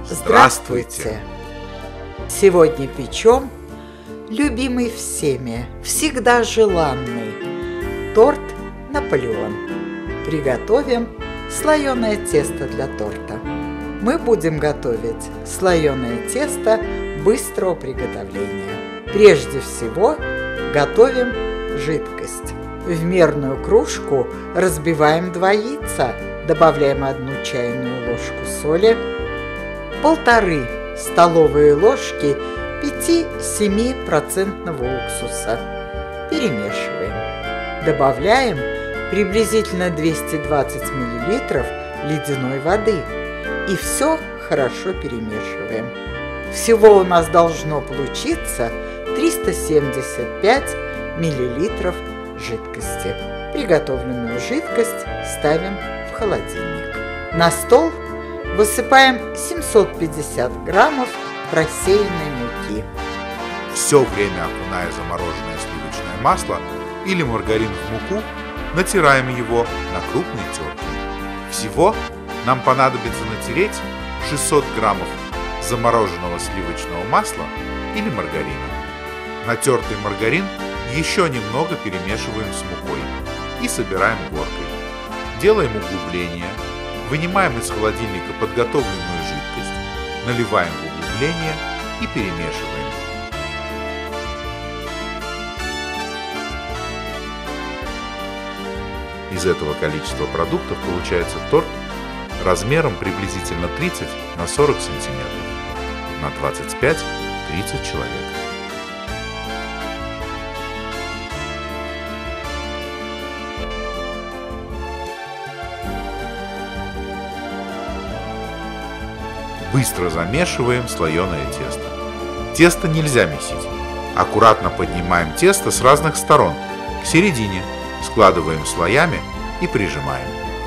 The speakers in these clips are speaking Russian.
Здравствуйте! Сегодня печем любимый всеми, всегда желанный торт «Наполеон». Приготовим слоеное тесто для торта. Мы будем готовить слоеное тесто быстрого приготовления. Прежде всего готовим жидкость. В мерную кружку разбиваем 2 яйца, добавляем 1 чайную ложку соли, 1,5 столовые ложки 5-7% уксуса. Перемешиваем. Добавляем приблизительно 220 мл ледяной воды и все хорошо перемешиваем. Всего у нас должно получиться 375 мл жидкости. Приготовленную жидкость ставим в холодильник. На стол высыпаем 750 граммов просеянной муки. Все время окуная замороженное сливочное масло или маргарин в муку, натираем его на крупной терке. Всего нам понадобится натереть 600 граммов замороженного сливочного масла или маргарина. Натертый маргарин еще немного перемешиваем с мукой и собираем горкой. Делаем углубление, вынимаем из холодильника подготовленную жидкость, наливаем в углубление и перемешиваем. Из этого количества продуктов получается торт размером приблизительно 30 на 40 сантиметров, на 25-30 человек. Быстро замешиваем слоеное тесто. Тесто нельзя месить. Аккуратно поднимаем тесто с разных сторон к середине, складываем слоями и прижимаем.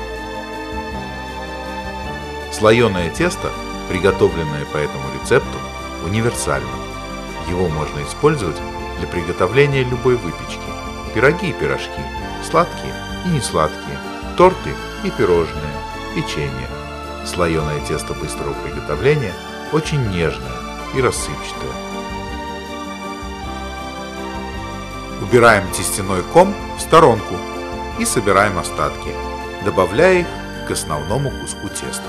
Слоеное тесто, приготовленное по этому рецепту, универсально. Его можно использовать для приготовления любой выпечки. Пироги и пирожки, сладкие и несладкие, торты и пирожные, печенье. Слоеное тесто быстрого приготовления очень нежное и рассыпчатое. Убираем тестяной ком в сторонку и собираем остатки, добавляя их к основному куску теста.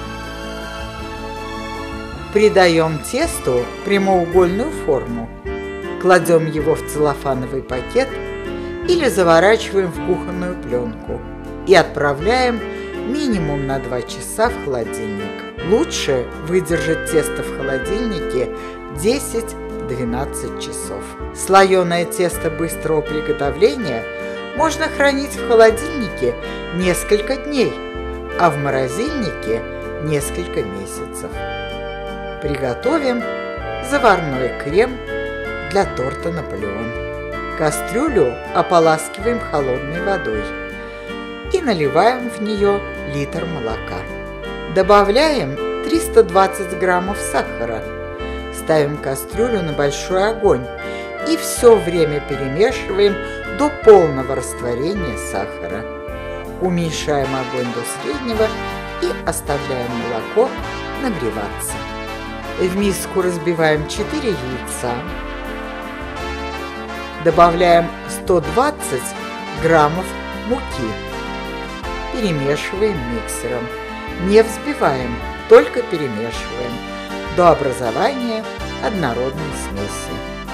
Придаем тесту прямоугольную форму, кладем его в целлофановый пакет или заворачиваем в кухонную пленку и отправляем минимум на 2 часа в холодильник. Лучше выдержать тесто в холодильнике 10-12 часов. Слоеное тесто быстрого приготовления можно хранить в холодильнике несколько дней, а в морозильнике несколько месяцев. Приготовим заварной крем для торта «Наполеон». Кастрюлю ополаскиваем холодной водой и наливаем в нее литр молока. Добавляем 320 граммов сахара. Ставим кастрюлю на большой огонь и все время перемешиваем до полного растворения сахара. Уменьшаем огонь до среднего и оставляем молоко нагреваться. В миску разбиваем 4 яйца. Добавляем 120 граммов муки. Перемешиваем миксером. Не взбиваем, только перемешиваем до образования однородной смеси.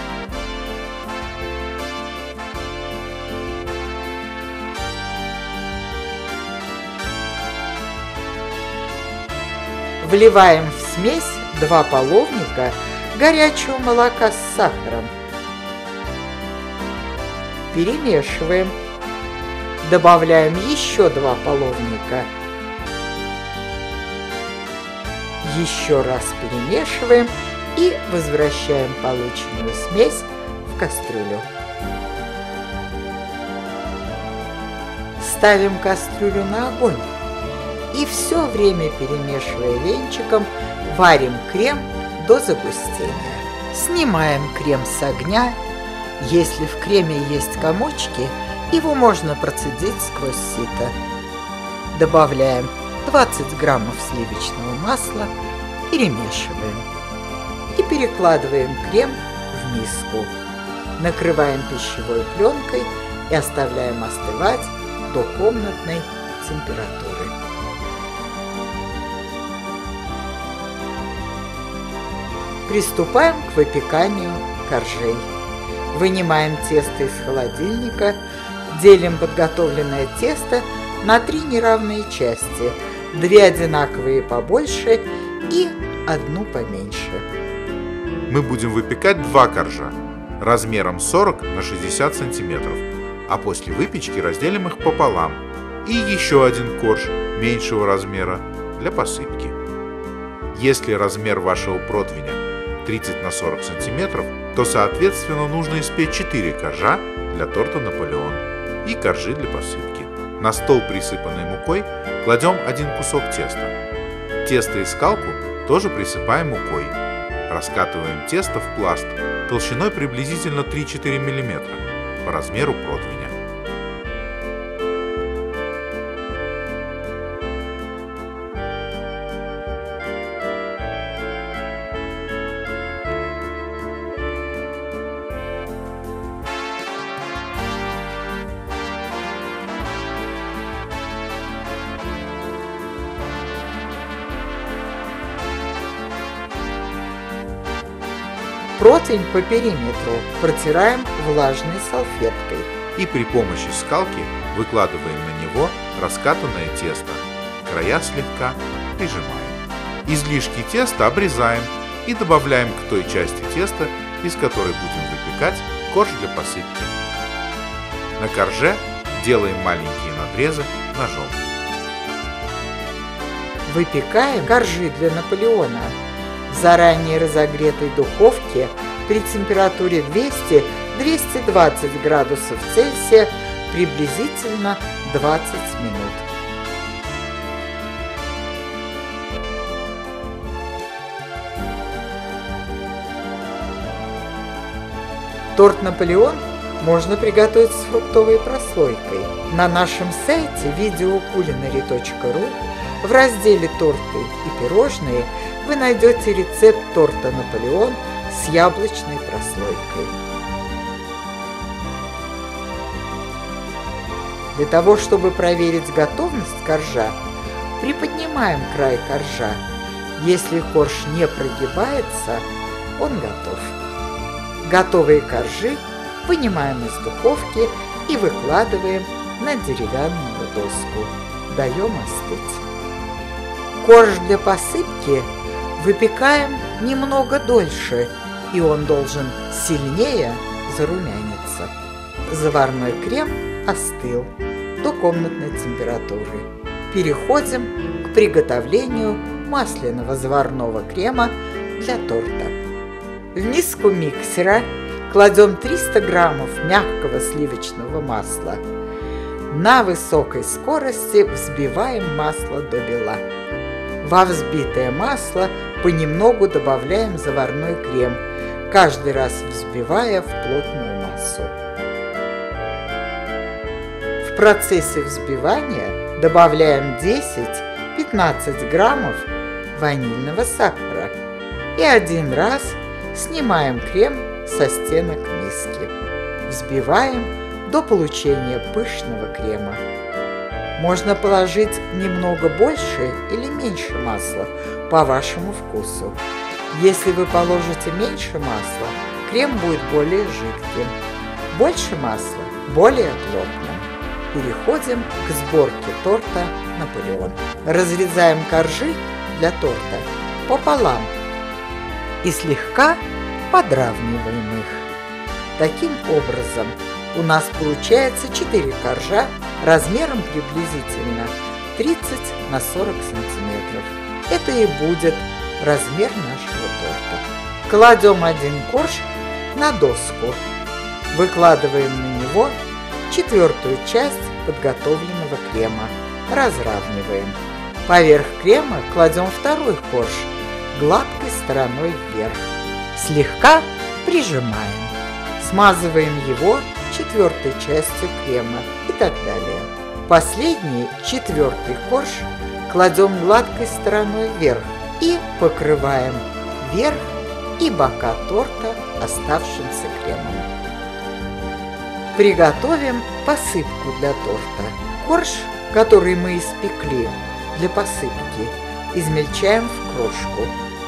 Вливаем в смесь 2 половника горячего молока с сахаром. Перемешиваем. Добавляем еще 2 половника. Еще раз перемешиваем и возвращаем полученную смесь в кастрюлю. Ставим кастрюлю на огонь и все время, перемешивая венчиком, варим крем до загустения. Снимаем крем с огня. Если в креме есть комочки, его можно процедить сквозь сито. Добавляем 20 граммов сливочного масла перемешиваем и перекладываем крем в миску. Накрываем пищевой пленкой и оставляем остывать до комнатной температуры. Приступаем к выпеканию коржей. Вынимаем тесто из холодильника, делим подготовленное тесто на 3 неравные части, 2 одинаковые побольше и 1 поменьше. Мы будем выпекать 2 коржа размером 40 на 60 сантиметров, а после выпечки разделим их пополам и еще 1 корж меньшего размера для посыпки. Если размер вашего противня 30 на 40 сантиметров, то соответственно нужно испечь 4 коржа для торта Наполеон и коржи для посыпки. На стол, присыпанный мукой, кладем 1 кусок теста. Тесто и скалку тоже присыпаем мукой. Раскатываем тесто в пласт толщиной приблизительно 3-4 мм по размеру противня. Противень по периметру протираем влажной салфеткой. И при помощи скалки выкладываем на него раскатанное тесто. Края слегка прижимаем. Излишки теста обрезаем и добавляем к той части теста, из которой будем выпекать корж для посыпки. На корже делаем маленькие надрезы ножом. Выпекаем коржи для Наполеона в заранее разогретой духовке при температуре 200-220 градусов Цельсия приблизительно 20 минут. Торт Наполеон можно приготовить с фруктовой прослойкой. На нашем сайте videoculinary.ru в разделе «Торты и пирожные» вы найдете рецепт торта Наполеон с яблочной прослойкой. Для того, чтобы проверить готовность коржа, приподнимаем край коржа. Если корж не прогибается, он готов. Готовые коржи вынимаем из духовки и выкладываем на деревянную доску. Даем остыть. Корж для посыпки выпекаем немного дольше, и он должен сильнее зарумяниться. Заварной крем остыл до комнатной температуры. Переходим к приготовлению масляного заварного крема для торта. В миску миксера кладем 300 граммов мягкого сливочного масла. На высокой скорости взбиваем масло до бела. Во взбитое масло понемногу добавляем заварной крем, каждый раз взбивая в плотную массу. В процессе взбивания добавляем 10-15 граммов ванильного сахара и 1 раз снимаем крем со стенок миски. Взбиваем до получения пышного крема. Можно положить немного больше или меньше масла по вашему вкусу. Если вы положите меньше масла, крем будет более жидким. Больше масла – более плотным. Переходим к сборке торта Наполеон. Разрезаем коржи для торта пополам и слегка подравниваем их. Таким образом, у нас получается 4 коржа размером приблизительно 30 на 40 сантиметров. Это и будет размер нашего торта. Кладем 1 корж на доску. Выкладываем на него 4-ю часть подготовленного крема. Разравниваем. Поверх крема кладем 2-й корж гладкой стороной вверх. Слегка прижимаем. Смазываем его 4-й частью крема и так далее. Последний 4-й корж кладем гладкой стороной вверх и покрываем верх и бока торта оставшимся кремом. Приготовим посыпку для торта. Корж, который мы испекли для посыпки, измельчаем в крошку.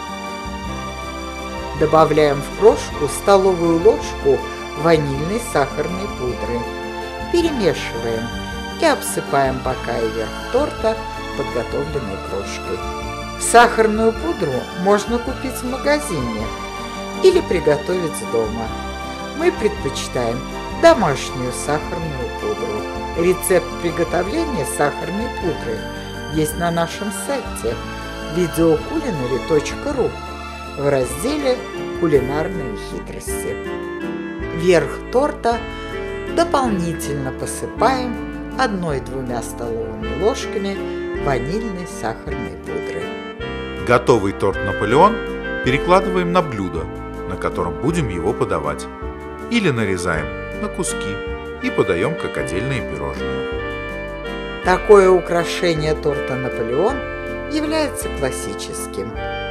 Добавляем в крошку столовую ложку ванильной сахарной пудры. Перемешиваем и обсыпаем бока и верх торта подготовленной крошкой. Сахарную пудру можно купить в магазине или приготовить дома. Мы предпочитаем домашнюю сахарную пудру. Рецепт приготовления сахарной пудры есть на нашем сайте videoculinary.ru в разделе «Кулинарные хитрости». Верх торта дополнительно посыпаем 1-2 столовыми ложками ванильной сахарной пудры. Готовый торт «Наполеон» перекладываем на блюдо, на котором будем его подавать, или нарезаем на куски и подаем как отдельные пирожные. Такое украшение торта «Наполеон» является классическим.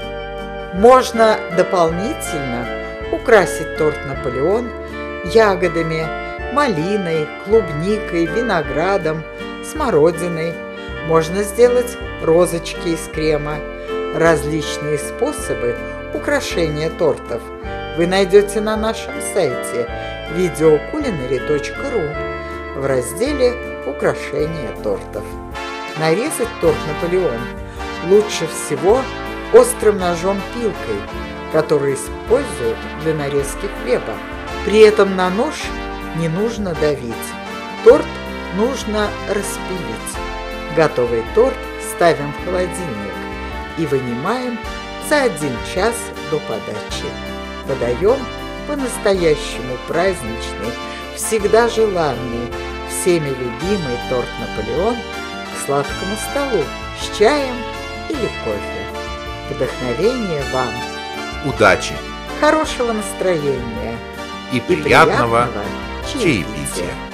Можно дополнительно украсить торт «Наполеон» ягодами, малиной, клубникой, виноградом, смородиной. Можно сделать розочки из крема. Различные способы украшения тортов вы найдете на нашем сайте videoculinary.ru в разделе «Украшения тортов». Нарезать торт «Наполеон» лучше всего острым ножом-пилкой, который используют для нарезки хлеба. При этом на нож не нужно давить. Торт нужно распилить. Готовый торт ставим в холодильник и вынимаем за 1 час до подачи. Подаем по-настоящему праздничный, всегда желанный, всеми любимый торт «Наполеон» к сладкому столу с чаем или кофе. Вдохновения вам! Удачи! Хорошего настроения! И приятного чаепития!